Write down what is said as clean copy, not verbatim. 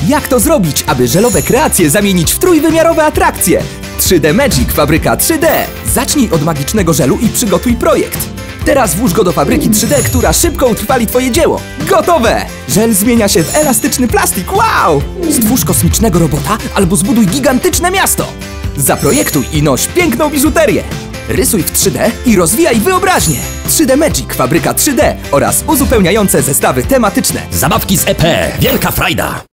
Jak to zrobić, aby żelowe kreacje zamienić w trójwymiarowe atrakcje? 3D Magic, fabryka 3D. Zacznij od magicznego żelu i przygotuj projekt. Teraz włóż go do fabryki 3D, która szybko utrwali twoje dzieło. Gotowe! Żel zmienia się w elastyczny plastik. Wow! Stwórz kosmicznego robota albo zbuduj gigantyczne miasto. Zaprojektuj i noś piękną biżuterię. Rysuj w 3D i rozwijaj wyobraźnię. 3D Magic, fabryka 3D oraz uzupełniające zestawy tematyczne. Zabawki z EP. Wielka frajda.